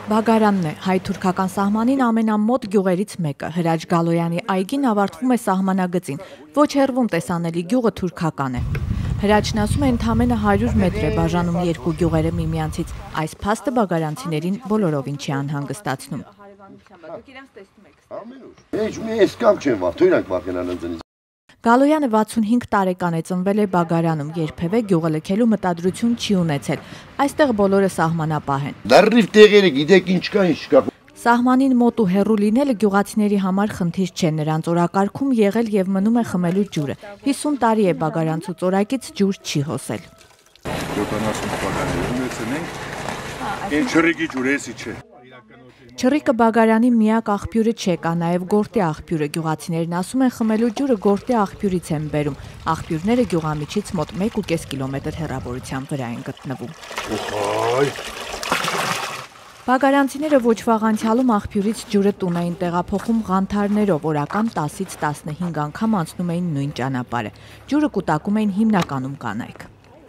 Բագարանն է հայ-թուրքական սահմանին ամենամոտ գյուղերից մեկը։ Հրաչ Գալոյանի այգին ավարտվում է սահմանագծին։ Ոչ հեռվում տեսանելի գյուղը թուրքական է։ Հրաչն ասում է ընդամենը 100 մետր է բաժանում երկու գյուղերը միմյանցից։ Այս փաստը բագարանցիներին բոլորովին չի անհանգստացնում։ Գալոյանը 65 տարեկան է, ծնվել է Բագարանում, երբևէ գյուղը լքելու մտադրություն չի ունեցել։ Այստեղ բոլորը սահմանապահ են։ Դեռ տեղերը գիտեք ինչ կա։ Սահմանին մոտ ու հեռու լինելը գյուղացիների համար խնդիր չէ, նրանց օրակարգում եղել եւ մնում է խմելու ջուրը։ 50 տարի է Բագարանցու ծորակից ջուր չի հոսել։ 70 բագարաններ ունեցել են, չռիկի ջուրեսի չէ։ Չռիկը Բագարանի միակ աղբյուրը չէ, կա նաև գորտի աղբյուրը։ Գյուղացիներն ասում են խմելու ջուրը գորտի աղբյուրից են բերում։ Աղբյուրները գյուղամիջից մոտ 1.5 կիլոմետր հեռավորության վրա են գտնվում։ Բագարանցիները ոչ վաղ անցյալում աղբյուրից ջուրը տուն էին տեղափոխում ղանթարներով, օրական 10-ից 15 անգամ անցնում էին նույն ճանապարհը։ Ջուրը կուտակում էին հիմնականում կանայք։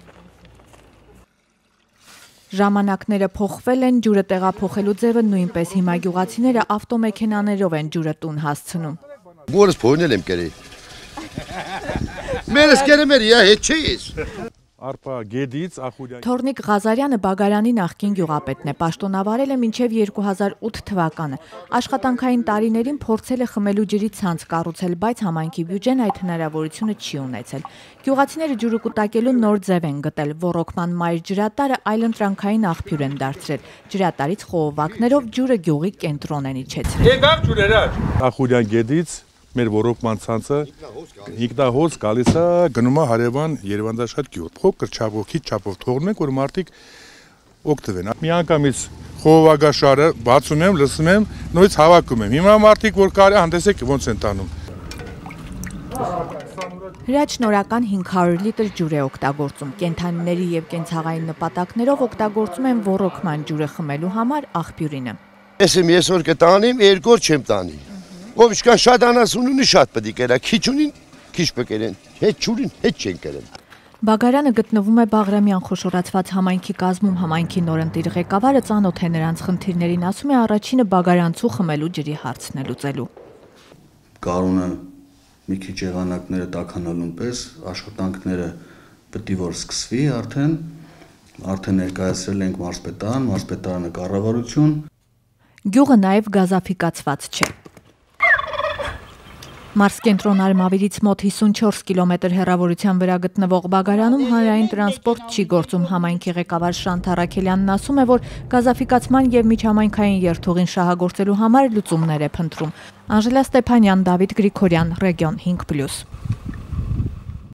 Ժամանակները փոխվել են, ջուրը տեղափոխելու ձևը նույնպես, հիմա գյուղացիները ավտոմեքենաներով են ջուրը տուն հասցնում։ Որս փոյնել եմ կերել։ Մերս կերեմ էր, հետ չէիս։ Արպա գեդից ախուրյան։ Թորնիկ Ղազարյանը Բագարանի նախկին գյուղապետն է, պաշտոնավարել է մինչև 2008 թվականը։ Աշխատանքային տարիներին փորձել է խմելու ջրի ցանց կառուցել, բայց համայնքի բյուջեն այդ հնարավորությունը չի ունեցել։ Գյուղացիները ջուրը կուտակելու նոր ձև են գտել, ոռոգման մայր ջրատարը այլընտրանքային աղբյուր են դարձրել։ Ջրատարից խողովակներով ջուրը գյուղի կենտրոն են իջեցրել։ Եկավ ջուրերը։ Ախուրյան գեդից մեր ոռոգման ցանցը ինքնահոս գալիս է գնում է հարևան Երևանցաշատ գյուղ։ Փոքր չափով, քիչ չափով թողնում ենք, որ մարդիկ օգտվեն։ Մի անգամից խողովակաշարը բացում եմ, լսում եմ, նույնիսկ հավաքում եմ։ Հիմա մարդիկ որ կարի հանդեսեք ոնց են տանում։ Հրաչն օրական 500 լիտր ջուր է օգտագործում։ Կենդանիների եւ կենցաղային նպատակներով օգտագործում են ոռոգման ջուրը խմելու համար աղբյուրինը։ Ես որ կտանեմ, երկու օր չեմ տանի։ Ով ինչքան շատ անասուն ունի, շատ պետք է կերա, քիչ ունին, քիչ պկերեն, հետ չունին, հետ չեն կերեն։ Բագարանը գտնվում է Բաղրամյան խոշորացված համայնքի կազմում, համայնքի նորընտիր ղեկավարը ծանոթ է նրանց խնդիրներին, ասում է առաջինը Բագարանցու խմելու ջրի հարցն է լուծելու։ Գարունը մի քիչ եղանակները տաքանալուն պես աշխատանքները պետք է որ սկսվի արդեն ներկայացրել ենք մարզպետարանը կառավարություն։ Գյուղը նաև գազաֆիկացված չէ։ Մարզկենտրոն Արմավիրից մոտ 54 կիլոմետր հեռավորության վրա գտնվող Բագարանում հանրային տրանսպորտ չի գործում։ Համայնքի ղեկավար Շանթ Առաքելյանն ասում է, որ գազաֆիկացման եւ միջհամայնքային երթուղին շահագործելու համար լուծումներ է փնտրում։ Անժելա Ստեփանյան, Դավիթ Գրիգորյան, Ռեգիոն 5+։